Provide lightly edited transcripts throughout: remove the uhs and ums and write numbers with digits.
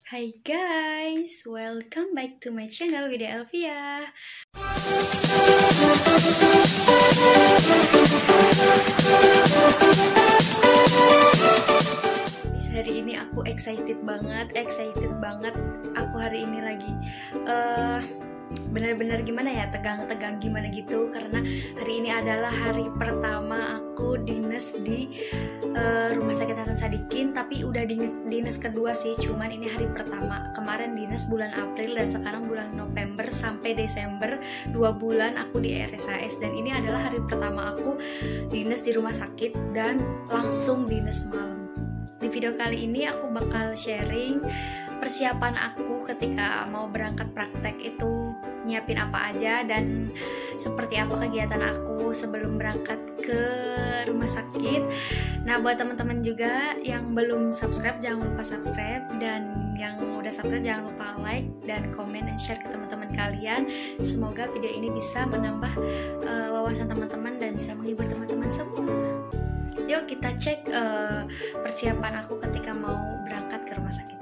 Hai guys, welcome back to my channel Widya Elvia. Hari ini aku excited banget. Aku hari ini lagi benar-benar gimana ya, tegang-tegang gimana gitu, karena hari ini adalah hari pertama aku dinas di Rumah Sakit Hasan Sadikin, tapi udah dinas kedua sih, cuman ini hari pertama. Kemarin dinas bulan April dan sekarang bulan November sampai Desember, 2 bulan aku di RSAS, dan ini adalah hari pertama aku dinas di rumah sakit dan langsung dinas malam. Di video kali ini aku bakal sharing persiapan aku ketika mau berangkat praktek itu, nyiapin apa aja dan seperti apa kegiatan aku sebelum berangkat ke rumah sakit. Nah, buat teman-teman juga yang belum subscribe, jangan lupa subscribe, dan yang udah subscribe jangan lupa like dan komen dan share ke teman-teman kalian. Semoga video ini bisa menambah wawasan teman-teman dan bisa menghibur teman-teman semua. Yuk kita cek persiapan aku ketika mau berangkat ke rumah sakit.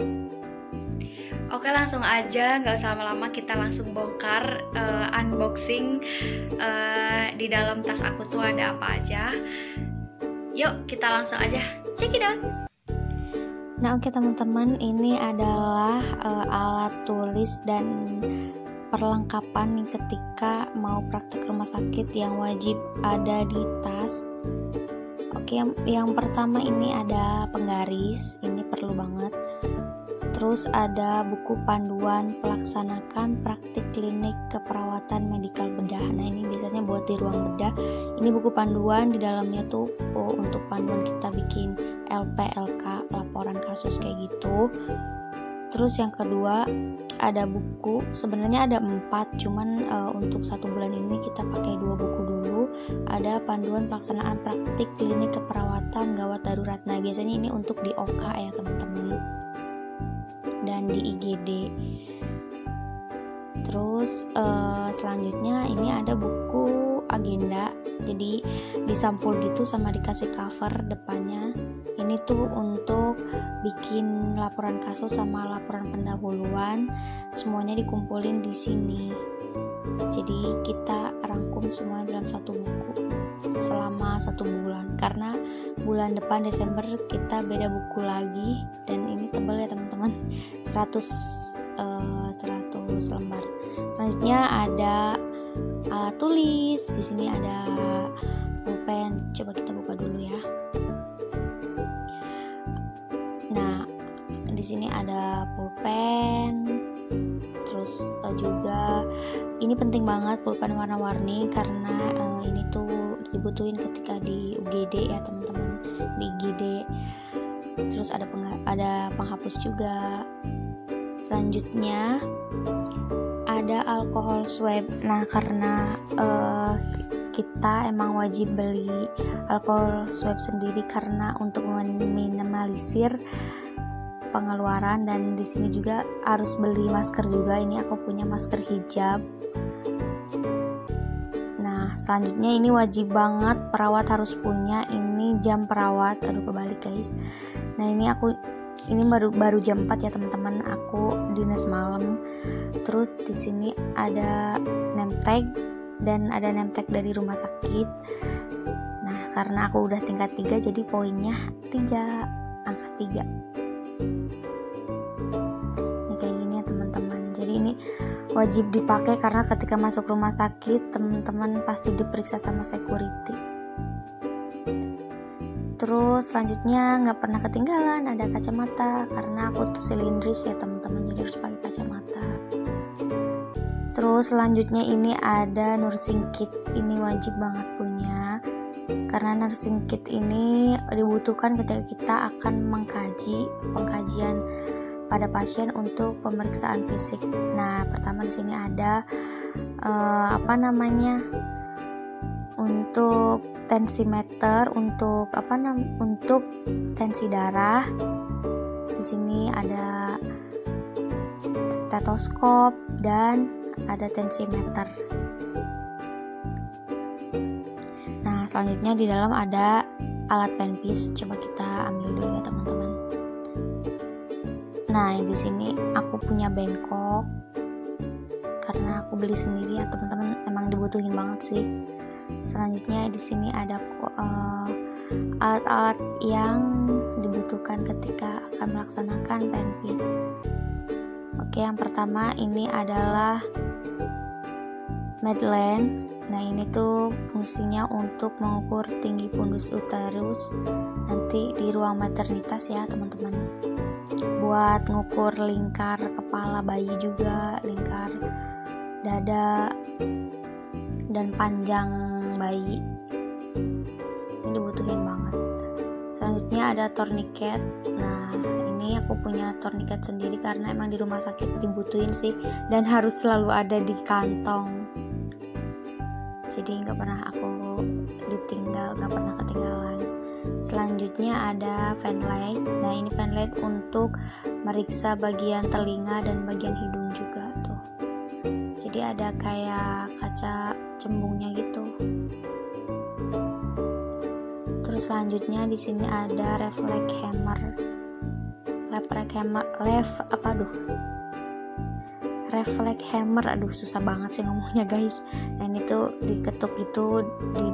Oke, langsung aja, nggak usah lama-lama, kita langsung bongkar unboxing di dalam tas aku tuh ada apa aja. Yuk kita langsung aja check it out. Nah, oke teman-teman, ini adalah alat tulis dan perlengkapan ketika mau praktek rumah sakit yang wajib ada di tas. Oke, yang pertama ini ada penggaris, ini perlu banget. Terus ada buku panduan pelaksanakan praktik klinik keperawatan medikal bedah. Nah, ini biasanya buat di ruang bedah. Ini buku panduan, di dalamnya tuh untuk panduan kita bikin LP, LK, laporan kasus kayak gitu. Terus yang kedua ada buku, sebenarnya ada 4, cuman untuk 1 bulan ini kita pakai 2 buku dulu. Ada panduan pelaksanaan praktik klinik keperawatan gawat darurat. Nah, biasanya ini untuk di OK ya teman-teman, dan di IGD. Terus selanjutnya ini ada buku agenda, jadi disampul gitu sama dikasih cover depannya. Ini tuh untuk bikin laporan kasus sama laporan pendahuluan, semuanya dikumpulin di sini. Jadi kita rangkum semua dalam 1 buku selama 1 bulan, karena bulan depan Desember kita beda buku lagi, dan ini tebal ya teman-teman, 100 lembar. Selanjutnya ada alat tulis, di sini ada pulpen, coba kita buka dulu ya. Nah, di sini ada pulpen, terus juga ini penting banget pulpen warna-warni, karena ini tuh dibutuhin ketika di UGD ya teman-teman, di IGD. Terus ada penghapus juga. Selanjutnya ada alkohol swab. Nah, karena kita emang wajib beli alkohol swab sendiri karena untuk meminimalisir pengeluaran, dan di sini juga harus beli masker juga. Ini aku punya masker hijab. Nah, selanjutnya ini wajib banget perawat harus punya, ini jam perawat. Aduh, kebalik guys. Nah, ini baru jam 4 ya teman-teman, aku dinas malam. Terus di sini ada name tag, dan ada name tag dari rumah sakit. Nah, karena aku udah tingkat 3 jadi poinnya 3, angka 3. Ini kayak gini ya teman-teman. Jadi ini wajib dipakai karena ketika masuk rumah sakit teman-teman pasti diperiksa sama security. Terus selanjutnya nggak pernah ketinggalan ada kacamata, karena aku tuh silindris ya teman-teman, jadi harus pakai kacamata. Terus selanjutnya ini ada nursing kit, ini wajib banget punya, karena nursing kit ini dibutuhkan ketika kita akan pengkajian pada pasien untuk pemeriksaan fisik. Nah, pertama di sini ada untuk tensimeter, untuk tensi darah. Di sini ada stetoskop dan ada tensimeter. Nah, selanjutnya di dalam ada alat penpis, coba kita ambil dulu ya teman-teman. Nah, di sini aku punya bengkok karena aku beli sendiri ya teman-teman, emang dibutuhin banget sih. Selanjutnya di sini ada alat-alat yang dibutuhkan ketika akan melaksanakan penpis. Oke, yang pertama ini adalah Medline. Nah, ini tuh fungsinya untuk mengukur tinggi fundus uterus nanti di ruang maternitas ya teman-teman. Buat ngukur lingkar kepala bayi juga, lingkar dada dan panjang bayi. Ini dibutuhin banget. Selanjutnya ada tourniquet. Nah, ini aku punya tourniquet sendiri karena emang di rumah sakit dibutuhin sih dan harus selalu ada di kantong. Jadi nggak pernah aku ditinggal, nggak pernah ketinggalan. Selanjutnya ada fan light. Nah, ini fan light untuk meriksa bagian telinga dan bagian hidung juga tuh. Jadi ada kayak kaca cembungnya gitu. Terus selanjutnya di sini ada reflect hammer. Reflect hammer, aduh susah banget sih ngomongnya guys. Dan itu diketuk itu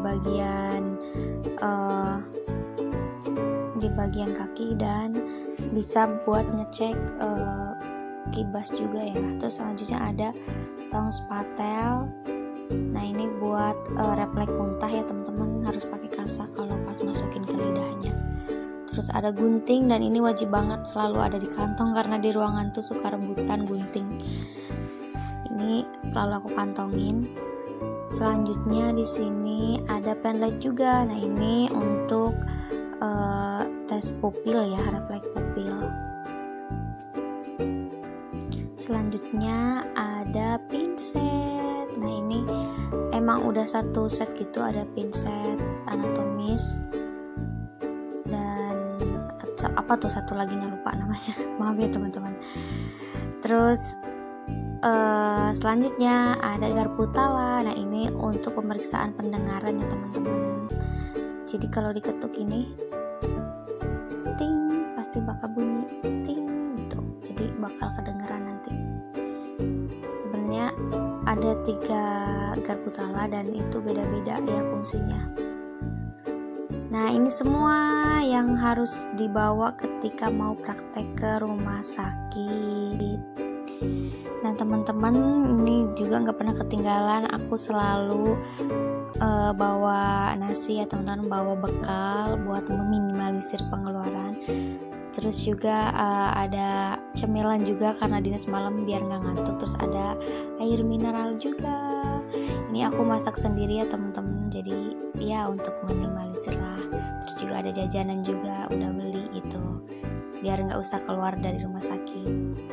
di bagian kaki dan bisa buat ngecek kibas juga ya. Terus selanjutnya ada tong spatel. Nah, ini buat refleks muntah ya teman-teman, harus pakai kasa kalau pas masukin ke lidahnya. Terus ada gunting, dan ini wajib banget selalu ada di kantong karena di ruangan tuh suka rebutan gunting. Ini selalu aku kantongin. Selanjutnya di sini ada pen light juga. Nah, ini untuk tes pupil ya, refleks pupil. Selanjutnya ada pinset. Nah, ini emang udah satu set gitu, ada pinset anatomis dan apa tuh satu lagi lupa namanya. Maaf ya teman-teman. Terus selanjutnya ada garpu tala. Nah, ini untuk pemeriksaan pendengaran ya teman-teman. Jadi kalau diketuk ini ting, pasti bakal bunyi ting gitu. Jadi bakal kedengeran nanti. Sebenarnya ada 3 garpu tala dan itu beda-beda ya fungsinya. Nah, ini semua yang harus dibawa ketika mau praktek ke rumah sakit. Nah, teman-teman, ini juga nggak pernah ketinggalan. Aku selalu bawa nasi ya teman-teman, bawa bekal buat meminimalisir pengeluaran. Terus juga ada cemilan juga karena dinas malam biar nggak ngantuk. Terus ada air mineral juga. Ini aku masak sendiri ya teman-teman, jadi ya untuk minimalisir lah. Terus juga ada jajanan juga udah beli itu biar nggak usah keluar dari rumah sakit.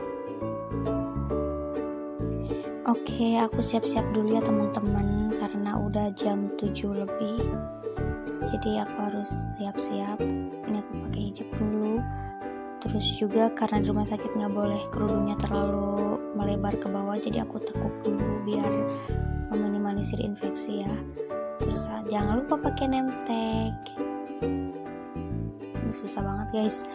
Oke, aku siap-siap dulu ya teman-teman karena udah jam 7 lebih. Jadi aku harus siap-siap. Ini aku pakai hijab dulu. Terus juga karena di rumah sakit nggak boleh kerudungnya terlalu melebar ke bawah, jadi aku tekuk dulu biar meminimalisir infeksi ya. Terus jangan lupa pakai name tag. Ini susah banget guys.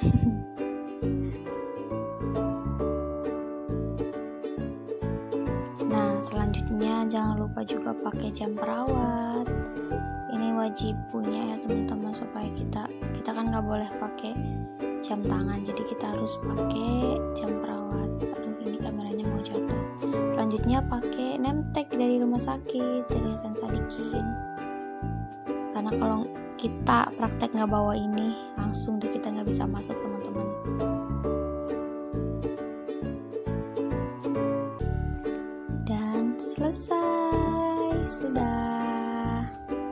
Nah, selanjutnya jangan lupa juga pakai jam perawat. Ini wajib punya ya teman-teman, supaya kita kan nggak boleh pakai jam tangan, jadi kita harus pakai jam perawat. Aduh, ini kameranya mau jatuh. Selanjutnya pakai name tag dari rumah sakit, dari Hasan Sadikin. Karena kalau kita praktek nggak bawa ini, langsung kita nggak bisa masuk teman-teman. Dan selesai sudah.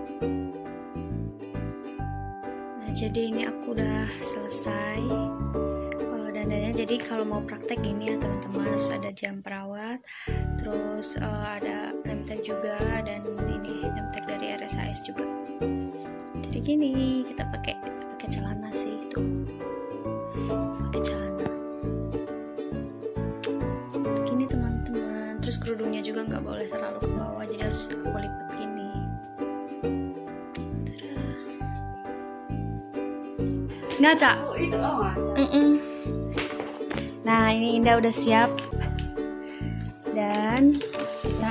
Nah, jadi ini aku udah selesai dandannya. Jadi kalau mau praktek gini ya teman-teman, harus ada jam perawat, terus ada name tag juga, dan ini name tag dari RSAS juga. Jadi gini, kita pakai celana sih tuh, pakai celana gini teman-teman. Terus kerudungnya juga nggak boleh terlalu ke bawah, jadi harus aku lipat gini. Ngaca. Nah, ini Indah udah siap. Dan kita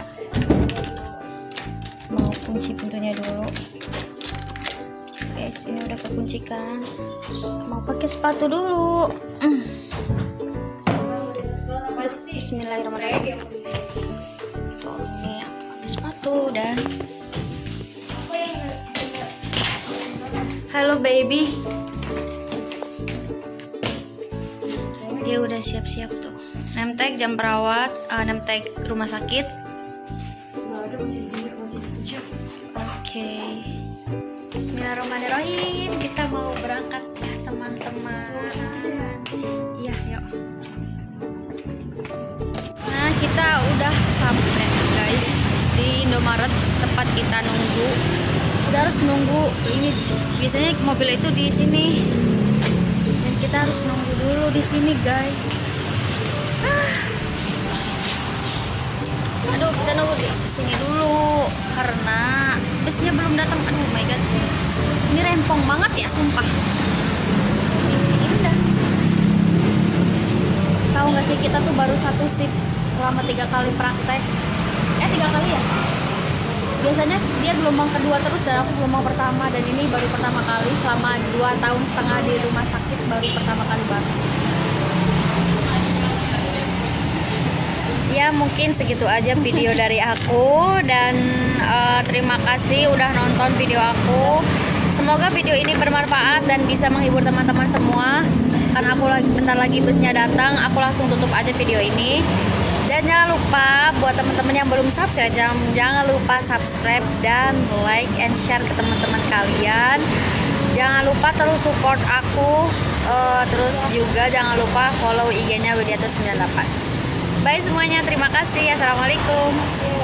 mau kunci pintunya dulu. Guys, ini udah kekuncikan. Terus mau pakai sepatu dulu. Bismillahirrahmanirrahim. Tuh, ini pakai sepatu dan halo baby. Dia udah siap-siap tuh. Name tag jam perawat, name tag rumah sakit. Oke. Bismillahirrahmanirrahim. Kita mau berangkat ya teman-teman. Iya, yuk. Nah, kita udah sampai guys di Indomaret, tempat kita nunggu. Kita harus nunggu. Ini biasanya mobil itu di sini. Dan kita harus nunggu dulu di sini, guys. Aduh, kita nunggu di sini dulu karena busnya belum datang. Aduh, my god. Ini rempong banget ya, sumpah. Ini udah. Tahu nggak sih, kita tuh baru satu shift selama 3 kali praktek. 3 kali ya? Biasanya dia gelombang kedua terus dan aku gelombang pertama, dan ini baru pertama kali selama 2,5 tahun di rumah sakit, baru pertama kali banget. Ya, mungkin segitu aja video dari aku, dan terima kasih udah nonton video aku. Semoga video ini bermanfaat dan bisa menghibur teman-teman semua. Karena aku bentar lagi busnya datang, aku langsung tutup aja video ini. Dan jangan lupa buat teman-teman yang belum subscribe, jangan lupa subscribe dan like and share ke teman-teman kalian. Jangan lupa terus support aku, terus juga jangan lupa follow IG-nya Widianto 98. Bye semuanya, terima kasih. Assalamualaikum.